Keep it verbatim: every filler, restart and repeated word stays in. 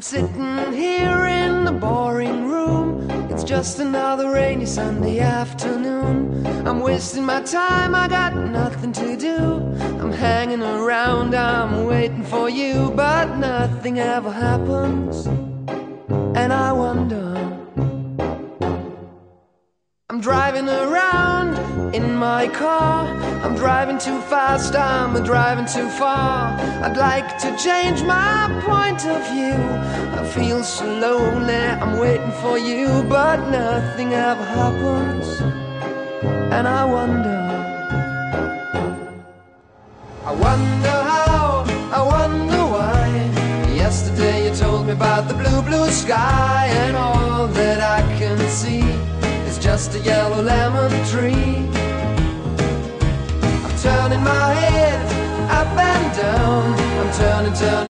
sitting here in the boring room. It's just another rainy Sunday afternoon. I'm wasting my time, I got nothing to do. I'm hanging around, I'm waiting for you, but nothing ever happens. And I wonder, I'm driving around in my car. I'm driving too fast, I'm driving too far. I'd like to change my point of view. I feel so lonely, I'm waiting for you, but nothing ever happens. And I wonder, I wonder how, I wonder why. Yesterday you told me about the blue, blue sky, and all that I can see is just a yellow lemon tree. I'm turning my head up and down, I'm turning, turning